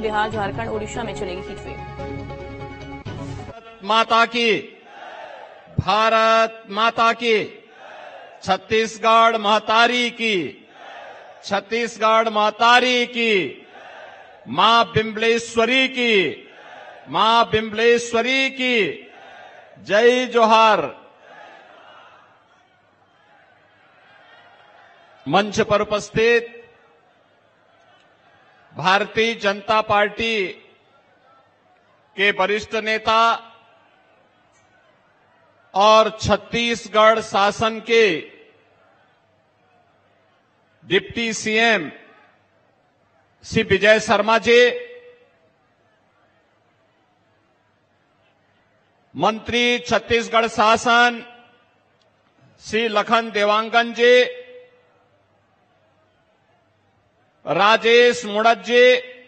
बिहार, झारखंड, ओडिशा में चलेगी हीटवेव। माता की, भारत माता की, छत्तीसगढ़ महतारी की, छत्तीसगढ़ महतारी की, मां बिम्बलेश्वरी की, मां बिम्बलेश्वरी की जय जोहार। मंच पर उपस्थित भारतीय जनता पार्टी के वरिष्ठ नेता और छत्तीसगढ़ शासन के डिप्टी सीएम श्री विजय शर्मा जी, मंत्री छत्तीसगढ़ शासन श्री लखन देवांगन जी, राजेश मुणत जी,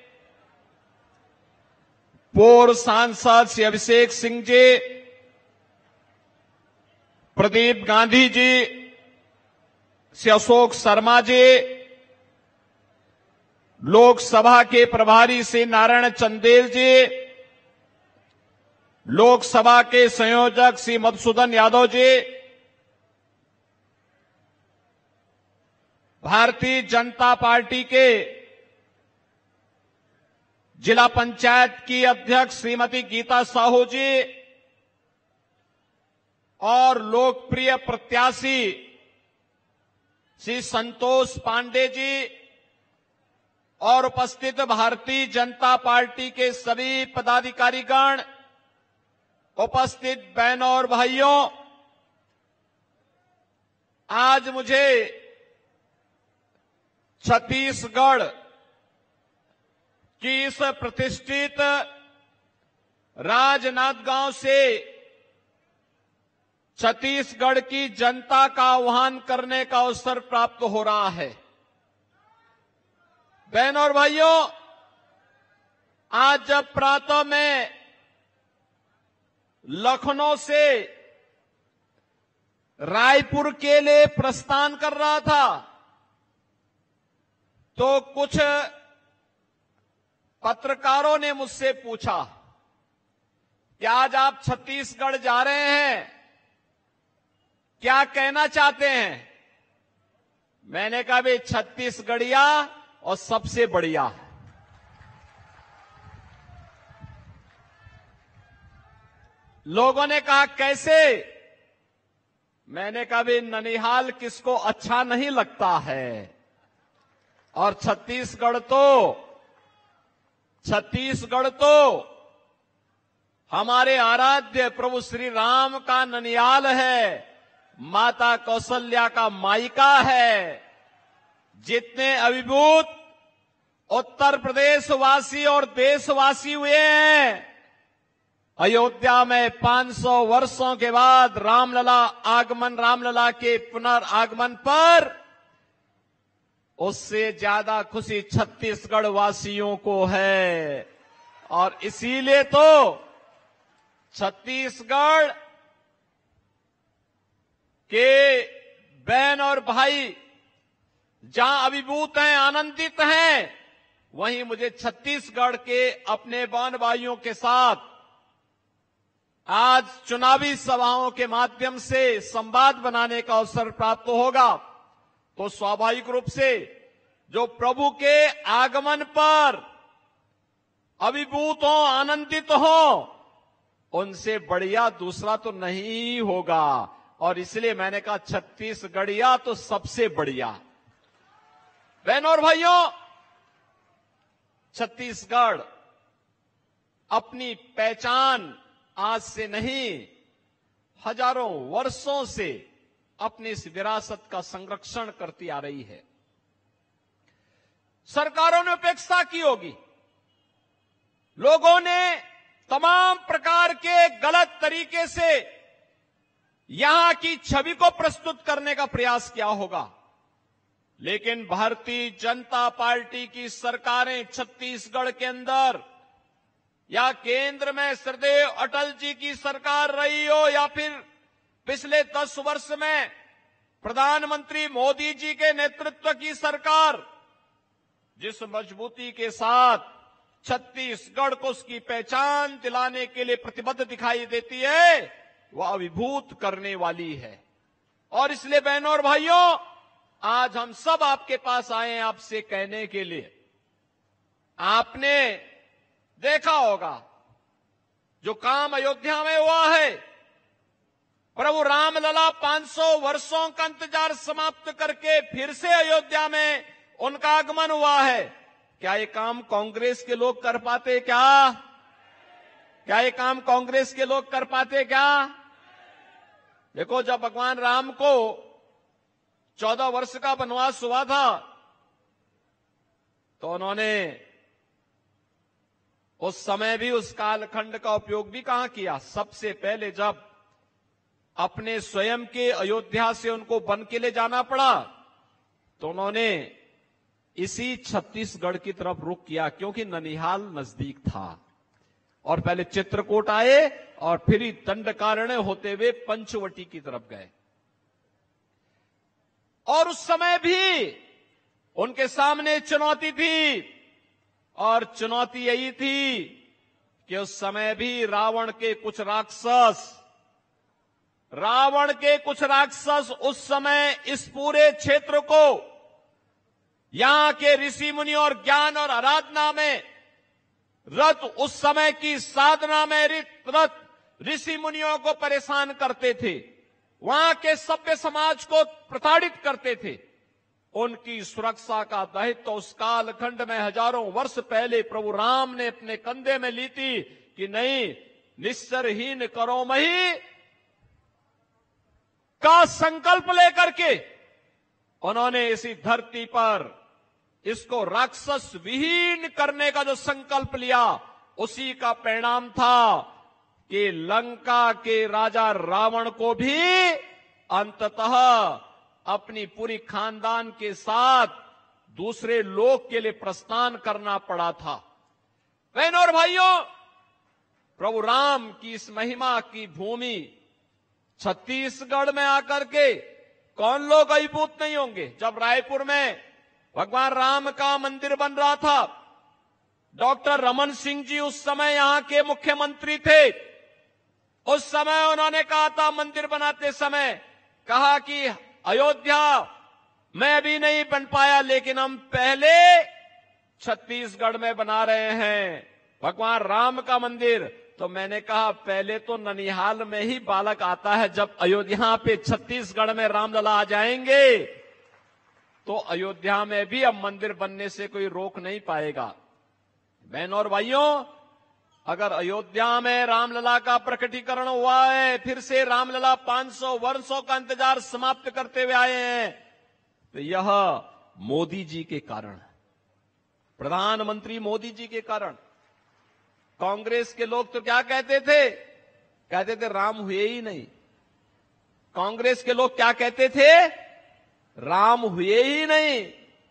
पूर्व सांसद श्री अभिषेक सिंह जी, प्रदीप गांधी जी, श्री अशोक शर्मा जी, लोकसभा के प्रभारी श्री नारायण चंदेल जी, लोकसभा के संयोजक श्री मधुसूदन यादव जी, भारतीय जनता पार्टी के जिला पंचायत की अध्यक्ष श्रीमती गीता साहू जी और लोकप्रिय प्रत्याशी श्री संतोष पांडे जी और उपस्थित भारतीय जनता पार्टी के सभी पदाधिकारीगण, उपस्थित बहनों और भाइयों, आज मुझे छत्तीसगढ़ की इस प्रतिष्ठित राजनांदगांव से छत्तीसगढ़ की जनता का आह्वान करने का अवसर प्राप्त हो रहा है। बहनों और भाइयों, आज जब प्रातः में लखनऊ से रायपुर के लिए प्रस्थान कर रहा था तो कुछ पत्रकारों ने मुझसे पूछा कि आज आप छत्तीसगढ़ जा रहे हैं, क्या कहना चाहते हैं? मैंने कहा भाई छत्तीसगढ़िया और सबसे बढ़िया। लोगों ने कहा कैसे? मैंने कहा भाई ननिहाल किसको अच्छा नहीं लगता है, और छत्तीसगढ़ तो हमारे आराध्य प्रभु श्री राम का ननिहाल है, माता कौशल्या का मायका है। जितने अभिभूत उत्तर प्रदेश वासी और देशवासी हुए हैं, अयोध्या में 500 वर्षों के बाद रामलला के पुनर्आगमन पर उससे ज्यादा खुशी छत्तीसगढ़ वासियों को है। और इसीलिए तो छत्तीसगढ़ के बहन और भाई जहां अभिभूत हैं, आनंदित हैं, वहीं मुझे छत्तीसगढ़ के अपने बहन भाइयों के साथ आज चुनावी सभाओं के माध्यम से संवाद बनाने का अवसर प्राप्त होगा। तो स्वाभाविक रूप से जो प्रभु के आगमन पर अभिभूत हो, आनंदित हो, उनसे बढ़िया दूसरा तो नहीं होगा। और इसलिए मैंने कहा छत्तीसगढ़िया तो सबसे बढ़िया। बहनों और भाइयों, छत्तीसगढ़ अपनी पहचान आज से नहीं, हजारों वर्षों से अपनी इस विरासत का संरक्षण करती आ रही है। सरकारों ने उपेक्षा की होगी, लोगों ने तमाम प्रकार के गलत तरीके से यहां की छवि को प्रस्तुत करने का प्रयास किया होगा, लेकिन भारतीय जनता पार्टी की सरकारें छत्तीसगढ़ के अंदर या केंद्र में श्रद्धेय अटल जी की सरकार रही हो या फिर पिछले 10 वर्ष में प्रधानमंत्री मोदी जी के नेतृत्व की सरकार, जिस मजबूती के साथ छत्तीसगढ़ को उसकी पहचान दिलाने के लिए प्रतिबद्ध दिखाई देती है, वह अभिभूत करने वाली है। और इसलिए बहनों और भाइयों, आज हम सब आपके पास आए हैं आपसे कहने के लिए, आपने देखा होगा जो काम अयोध्या में हुआ है, प्रभु रामलला 500 वर्षों का इंतजार समाप्त करके फिर से अयोध्या में उनका आगमन हुआ है। क्या ये काम कांग्रेस के लोग कर पाते क्या? क्या ये काम कांग्रेस के लोग कर पाते क्या? देखो, जब भगवान राम को 14 वर्ष का वनवास हुआ था, तो उन्होंने उस समय भी उस कालखंड का उपयोग भी कहां किया? सबसे पहले जब अपने स्वयं के अयोध्या से उनको वन के लिए जाना पड़ा, तो उन्होंने इसी छत्तीसगढ़ की तरफ रुख किया, क्योंकि ननिहाल नजदीक था। और पहले चित्रकूट आए और फिर ही दंडकारण्य होते हुए पंचवटी की तरफ गए। और उस समय भी उनके सामने चुनौती थी, और चुनौती यही थी कि उस समय भी रावण के कुछ राक्षस उस समय इस पूरे क्षेत्र को, यहां के ऋषि मुनि और ज्ञान और आराधना में रत, उस समय की साधना में रत ऋषि मुनियों को परेशान करते थे, वहां के सभ्य समाज को प्रताड़ित करते थे। उनकी सुरक्षा का दायित्व उस कालखंड में हजारों वर्ष पहले प्रभु राम ने अपने कंधे में ली थी कि नहीं, निस्सरहीन करो मही का संकल्प लेकर के उन्होंने इसी धरती पर इसको राक्षस विहीन करने का जो संकल्प लिया, उसी का परिणाम था कि लंका के राजा रावण को भी अंततः अपनी पूरी खानदान के साथ दूसरे लोक के लिए प्रस्थान करना पड़ा था। बहनों और भाइयों, प्रभु राम की इस महिमा की भूमि छत्तीसगढ़ में आकर के कौन लोग अभिभूत नहीं होंगे? जब रायपुर में भगवान राम का मंदिर बन रहा था, डॉक्टर रमन सिंह जी उस समय यहां के मुख्यमंत्री थे। उस समय उन्होंने कहा था, मंदिर बनाते समय कहा कि अयोध्या में अभी नहीं बन पाया, लेकिन हम पहले छत्तीसगढ़ में बना रहे हैं भगवान राम का मंदिर। तो मैंने कहा, पहले तो ननिहाल में ही बालक आता है, जब अयोध्या पे छत्तीसगढ़ में रामलला आ जाएंगे तो अयोध्या में भी अब मंदिर बनने से कोई रोक नहीं पाएगा। बहनों और भाइयों, अगर अयोध्या में रामलला का प्रकटीकरण हुआ है, फिर से रामलला 500 वर्षों का इंतजार समाप्त करते हुए आए हैं, तो यह मोदी जी के कारण, प्रधानमंत्री मोदी जी के कारण। कांग्रेस के लोग तो क्या कहते थे? कहते थे राम हुए ही नहीं। कांग्रेस के लोग क्या कहते थे? राम हुए ही नहीं।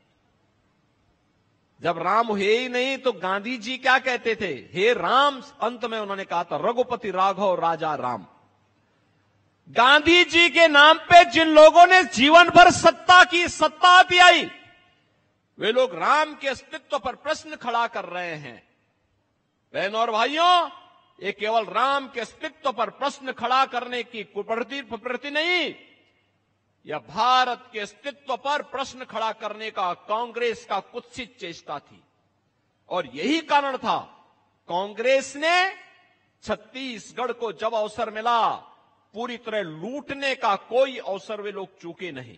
जब राम हुए ही नहीं तो गांधी जी क्या कहते थे? हे राम, अंत में उन्होंने कहा था रघुपति राघव राजा राम। गांधी जी के नाम पे जिन लोगों ने जीवन भर सत्ता दिलाई, वे लोग राम के अस्तित्व पर प्रश्न खड़ा कर रहे हैं। बहनों और भाइयों, ये केवल राम के अस्तित्व पर प्रश्न खड़ा करने की कुप्रवृत्ति नहीं, यह भारत के अस्तित्व पर प्रश्न खड़ा करने का कांग्रेस का कुत्सित चेष्टा थी। और यही कारण था, कांग्रेस ने छत्तीसगढ़ को जब अवसर मिला, पूरी तरह लूटने का कोई अवसर वे लोग चूके नहीं,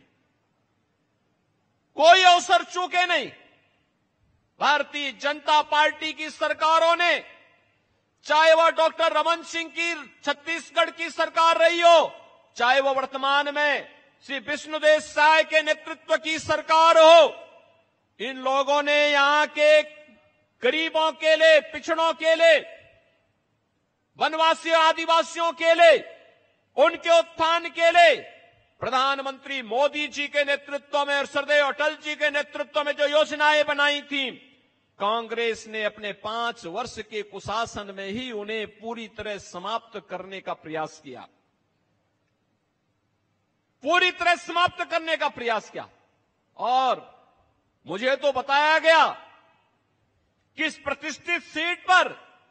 कोई अवसर चूके नहीं। भारतीय जनता पार्टी की सरकारों ने, चाहे वह डॉक्टर रमन सिंह की छत्तीसगढ़ की सरकार रही हो, चाहे वह वर्तमान में श्री विष्णुदेव साय के नेतृत्व की सरकार हो, इन लोगों ने यहां के गरीबों के लिए, पिछड़ों के लिए, वनवासियों आदिवासियों के लिए, उनके उत्थान के लिए प्रधानमंत्री मोदी जी के नेतृत्व में और सरदेव अटल जी के नेतृत्व में जो योजनाएं बनाई थी, कांग्रेस ने अपने 5 वर्ष के कुशासन में ही उन्हें पूरी तरह समाप्त करने का प्रयास किया, पूरी तरह समाप्त करने का प्रयास किया। और मुझे तो बताया गया किस प्रतिष्ठित सीट पर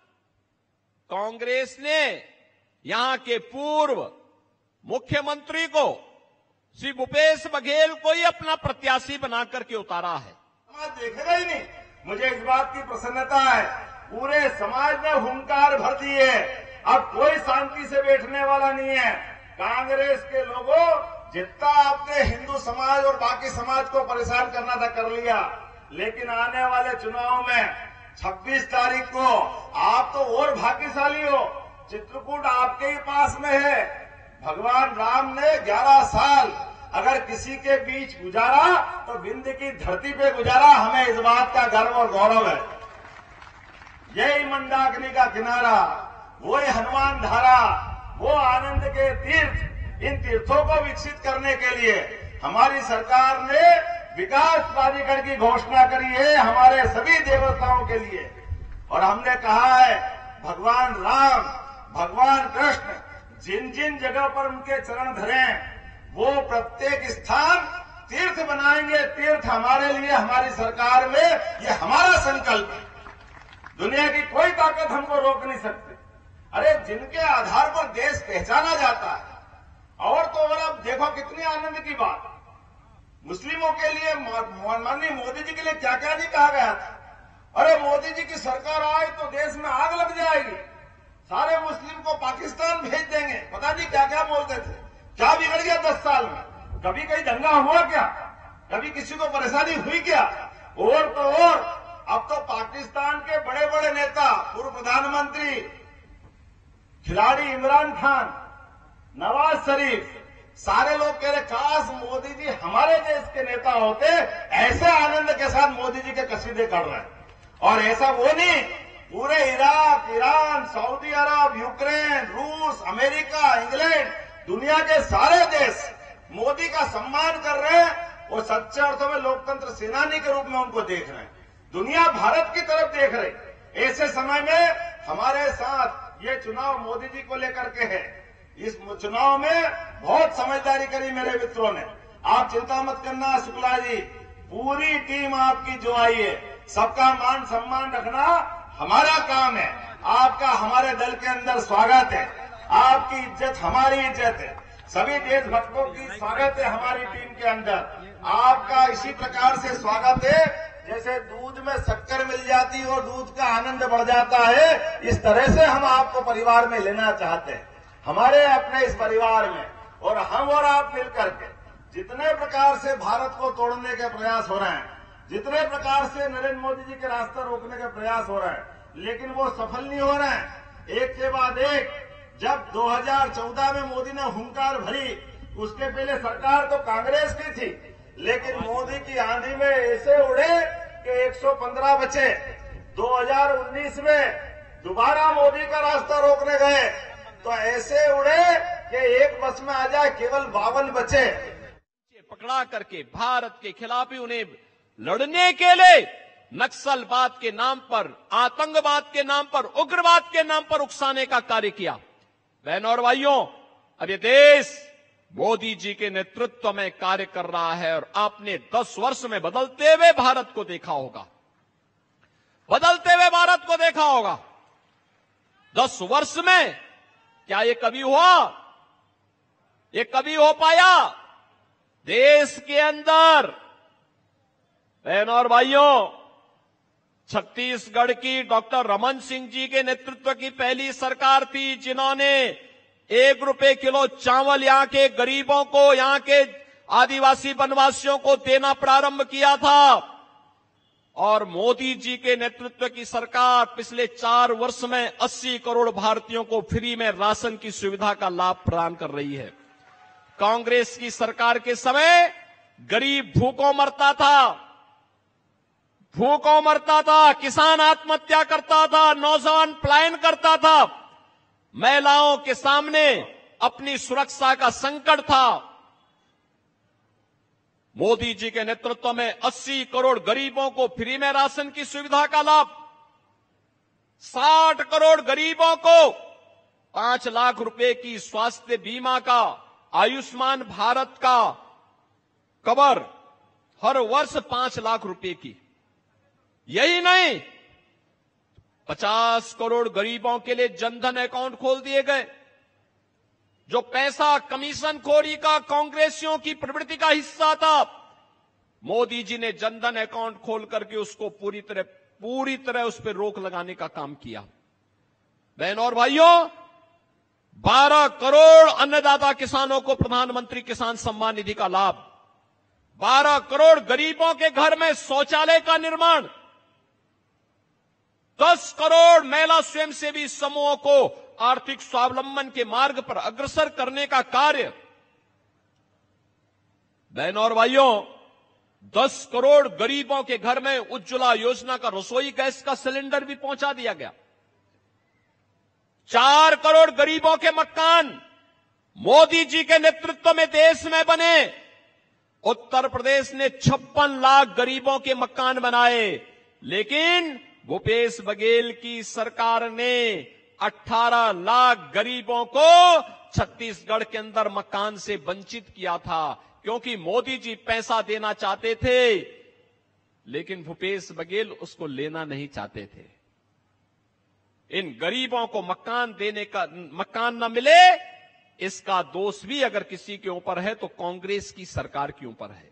कांग्रेस ने यहां के पूर्व मुख्यमंत्री को श्री भूपेश बघेल को ही अपना प्रत्याशी बना करके उतारा है। समाज देखेगा ही नहीं। मुझे इस बात की प्रसन्नता है, पूरे समाज ने हुंकार भर दी है। अब कोई शांति से बैठने वाला नहीं है। कांग्रेस के लोगों जितना आपने हिंदू समाज और बाकी समाज को परेशान करना था कर लिया, लेकिन आने वाले चुनाव में 26 तारीख को आप तो और भाग्यशाली हो। चित्रकूट आपके ही पास में है। भगवान राम ने 11 साल अगर किसी के बीच गुजारा तो विंध्य की धरती पे गुजारा। हमें इस बात का गर्व और गौरव है। यही मंदाकिनी का किनारा, वही हनुमान धारा, वो आनंद के तीर्थ, इन तीर्थों को विकसित करने के लिए हमारी सरकार ने विकास प्राधिकरण की घोषणा करी है हमारे सभी देवताओं के लिए। और हमने कहा है भगवान राम, भगवान कृष्ण जिन जिन जगह पर उनके चरण धरें वो प्रत्येक स्थान तीर्थ बनाएंगे। तीर्थ हमारे लिए, हमारी सरकार में ये हमारा संकल्प है। दुनिया की कोई ताकत हमको रोक नहीं सकती। अरे जिनके आधार पर देश पहचाना जाता है, और तो और अब देखो कितनी आनंद की बात, मुस्लिमों के लिए माननीय मोदी जी के लिए क्या क्या नहीं कहा गया था। अरे मोदी जी की सरकार आए तो देश में आग लग जाएगी, सारे मुस्लिम को पाकिस्तान भेज देंगे, पता नहीं क्या क्या बोलते थे। क्या बिगड़ गया 10 साल में? कभी कहीं दंगा हुआ क्या? कभी किसी को परेशानी हुई क्या? और तो और अब तो पाकिस्तान के बड़े बड़े नेता, पूर्व प्रधानमंत्री, खिलाड़ी इमरान खान, नवाज शरीफ, सारे लोग कह रहे काश मोदी जी हमारे देश के नेता होते। ऐसे आनंद के साथ मोदी जी के कसीदे कर रहे हैं। और ऐसा वो नहीं, पूरे Iraq, Iran, Saudi Arab, Ukraine, रूस, अमेरिका, इंग्लैंड, दुनिया के सारे देश मोदी का सम्मान कर रहे हैं और सच्चे अर्थों में लोकतंत्र सेनानी के रूप में उनको देख रहे हैं। दुनिया भारत की तरफ देख रही। ऐसे समय में हमारे साथ ये चुनाव मोदी जी को लेकर के है। इस चुनाव में बहुत समझदारी करी मेरे मित्रों ने। आप चिंता मत करना शुक्ला जी, पूरी टीम आपकी जो आई है, सबका मान सम्मान रखना हमारा काम है। आपका हमारे दल के अंदर स्वागत है। आपकी इज्जत हमारी इज्जत है। सभी देशभक्तों की स्वागत है हमारी टीम के अंदर। आपका इसी प्रकार से स्वागत है जैसे दूध में शक्कर मिल जाती है और दूध का आनंद बढ़ जाता है, इस तरह से हम आपको परिवार में लेना चाहते हैं, हमारे अपने इस परिवार में। और हम और आप मिलकर के जितने प्रकार से भारत को तोड़ने के प्रयास हो रहे हैं, जितने प्रकार से नरेंद्र मोदी जी के रास्ता रोकने के प्रयास हो रहे हैं, लेकिन वो सफल नहीं हो रहे हैं। एक के बाद एक, जब 2014 में मोदी ने हुंकार भरी, उसके पहले सरकार तो कांग्रेस की थी, लेकिन मोदी की आंधी में ऐसे उड़े कि 115 बचे। 2019 में दोबारा मोदी का रास्ता रोकने गए तो ऐसे उड़े कि एक बस में आ जाए केवल 52 बचे। पकड़ा करके भारत के खिलाफ ही उन्हें लड़ने के लिए नक्सलवाद के नाम पर, आतंकवाद के नाम पर, उग्रवाद के नाम पर उकसाने का कार्य किया। बहनों और भाइयों, अब ये देश मोदी जी के नेतृत्व में कार्य कर रहा है और आपने 10 वर्ष में बदलते हुए भारत को देखा होगा, बदलते हुए भारत को देखा होगा। 10 वर्ष में क्या ये कभी हुआ? ये कभी हो पाया? देश के अंदर बहनों और भाइयों, छत्तीसगढ़ की डॉक्टर रमन सिंह जी के नेतृत्व की पहली सरकार थी जिन्होंने 1 रुपए किलो चावल यहां के गरीबों को, यहां के आदिवासी वनवासियों को देना प्रारंभ किया था। और मोदी जी के नेतृत्व की सरकार पिछले 4 वर्ष में 80 करोड़ भारतीयों को फ्री में राशन की सुविधा का लाभ प्रदान कर रही है। कांग्रेस की सरकार के समय गरीब भूखों मरता था, किसान आत्महत्या करता था, नौजवान पलायन करता था, महिलाओं के सामने अपनी सुरक्षा का संकट था। मोदी जी के नेतृत्व में 80 करोड़ गरीबों को फ्री में राशन की सुविधा का लाभ, 60 करोड़ गरीबों को 5 लाख रुपए की स्वास्थ्य बीमा का, आयुष्मान भारत का कवर हर वर्ष 5 लाख रुपए की। यही नहीं, 50 करोड़ गरीबों के लिए जनधन अकाउंट खोल दिए गए। जो पैसा कमीशन खोरी का कांग्रेसियों की प्रवृत्ति का हिस्सा था, मोदी जी ने जनधन अकाउंट खोल करके उसको पूरी तरह उस पर रोक लगाने का काम किया। बहनों और भाइयों, 12 करोड़ अन्नदाता किसानों को प्रधानमंत्री किसान सम्मान निधि का लाभ, 12 करोड़ गरीबों के घर में शौचालय का निर्माण, 10 करोड़ महिला स्वयंसेवी समूहों को आर्थिक स्वावलंबन के मार्ग पर अग्रसर करने का कार्य। बहनों और भाइयों, 10 करोड़ गरीबों के घर में उज्ज्वला योजना का रसोई गैस का सिलेंडर भी पहुंचा दिया गया। 4 करोड़ गरीबों के मकान मोदी जी के नेतृत्व में देश में बने। उत्तर प्रदेश ने 56 लाख गरीबों के मकान बनाए, लेकिन भूपेश बघेल की सरकार ने 18 लाख गरीबों को छत्तीसगढ़ के अंदर मकान से वंचित किया था, क्योंकि मोदी जी पैसा देना चाहते थे, लेकिन भूपेश बघेल उसको लेना नहीं चाहते थे। इन गरीबों को मकान न मिले, इसका दोष भी अगर किसी के ऊपर है तो कांग्रेस की सरकार के ऊपर है।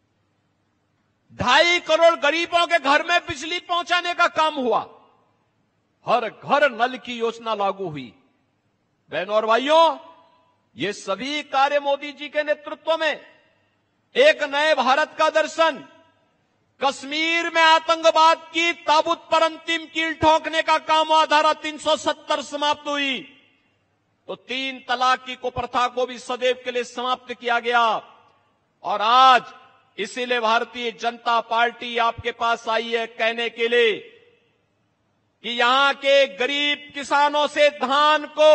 2.5 करोड़ गरीबों के घर में बिजली पहुंचाने का काम हुआ, हर घर नल की योजना लागू हुई। बहनों और भाइयों, ये सभी कार्य मोदी जी के नेतृत्व में एक नए भारत का दर्शन, कश्मीर में आतंकवाद की ताबूत पर अंतिम कील ठोकने का काम हुआ, धारा 370 समाप्त हुई, तो 3 तलाक की कुप्रथा को भी सदैव के लिए समाप्त किया गया। और आज इसीलिए भारतीय जनता पार्टी आपके पास आई है कहने के लिए कि यहां के गरीब किसानों से धान को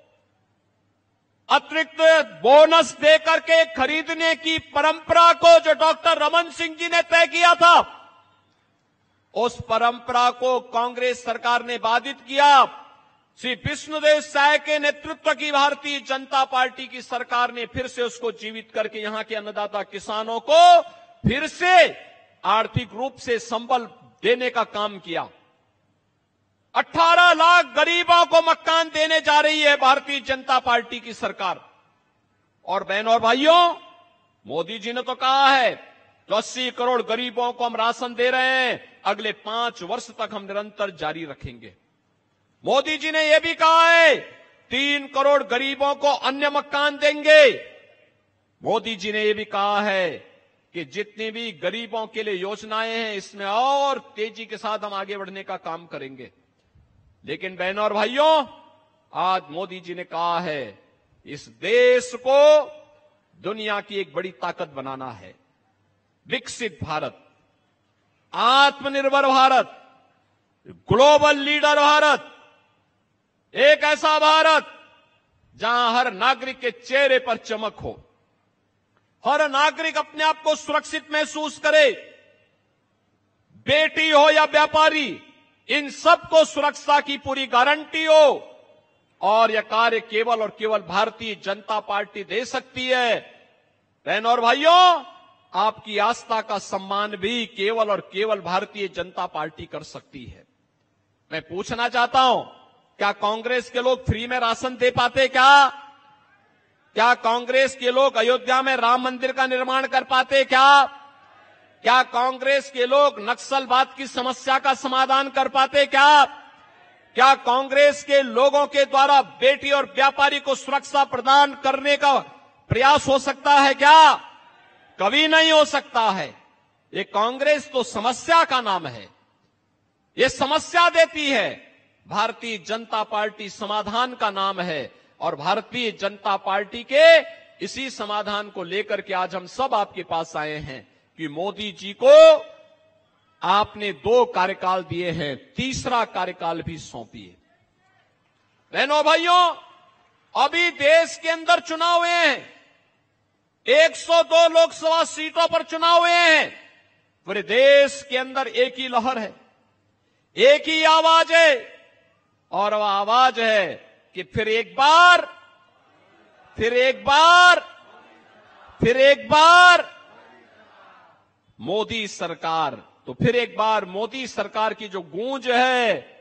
अतिरिक्त बोनस देकर के खरीदने की परंपरा को जो डॉक्टर रमन सिंह जी ने तय किया था, उस परंपरा को कांग्रेस सरकार ने बाधित किया। श्री विष्णुदेव साय के नेतृत्व की भारतीय जनता पार्टी की सरकार ने फिर से उसको जीवित करके यहां के अन्नदाता किसानों को फिर से आर्थिक रूप से संबल देने का काम किया। 18 लाख गरीबों को मकान देने जा रही है भारतीय जनता पार्टी की सरकार। और बहनों और भाइयों, मोदी जी ने तो कहा है तो 80 करोड़ गरीबों को हम राशन दे रहे हैं, अगले 5 वर्ष तक हम निरंतर जारी रखेंगे। मोदी जी ने यह भी कहा है 3 करोड़ गरीबों को अन्य मकान देंगे। मोदी जी ने यह भी कहा है कि जितनी भी गरीबों के लिए योजनाएं हैं, इसमें और तेजी के साथ हम आगे बढ़ने का काम करेंगे। लेकिन बहनों और भाइयों, आज मोदी जी ने कहा है इस देश को दुनिया की एक बड़ी ताकत बनाना है, विकसित भारत, आत्मनिर्भर भारत, ग्लोबल लीडर भारत, एक ऐसा भारत जहां हर नागरिक के चेहरे पर चमक हो, हर नागरिक अपने आप को सुरक्षित महसूस करे, बेटी हो या व्यापारी, इन सबको सुरक्षा की पूरी गारंटी हो। और यह कार्य केवल और केवल भारतीय जनता पार्टी दे सकती है। बहनों और भाइयों, आपकी आस्था का सम्मान भी केवल और केवल भारतीय जनता पार्टी कर सकती है। मैं पूछना चाहता हूं, क्या कांग्रेस के लोग फ्री में राशन दे पाते? क्या कांग्रेस के लोग अयोध्या में राम मंदिर का निर्माण कर पाते? क्या कांग्रेस के लोग नक्सलवाद की समस्या का समाधान कर पाते? क्या कांग्रेस के लोगों के द्वारा बेटी और व्यापारी को सुरक्षा प्रदान करने का प्रयास हो सकता है? कभी नहीं हो सकता है। ये कांग्रेस तो समस्या का नाम है, ये समस्या देती है। भारतीय जनता पार्टी समाधान का नाम है, और भारतीय जनता पार्टी के इसी समाधान को लेकर के आज हम सब आपके पास आए हैं कि मोदी जी को आपने 2 कार्यकाल दिए हैं, तीसरा कार्यकाल भी सौंपिए। बहनों भाइयों, अभी देश के अंदर चुनाव हुए हैं, 102 लोकसभा सीटों पर चुनाव हुए हैं। पूरे देश के अंदर एक ही लहर है, एक ही आवाज है, और वह आवाज है कि फिर एक बार मोदी सरकार। तो फिर एक बार मोदी सरकार की जो गूंज है